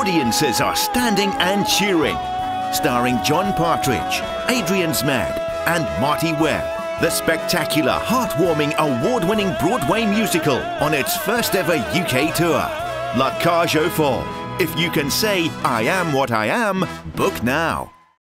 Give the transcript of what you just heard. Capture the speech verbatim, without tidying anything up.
audiences are standing and cheering. Starring John Partridge, Adrian Zmed and Marty Webb, the spectacular, heartwarming, award-winning Broadway musical on its first ever U K tour. La Cage aux Folles. If you can say, I am what I am, book now.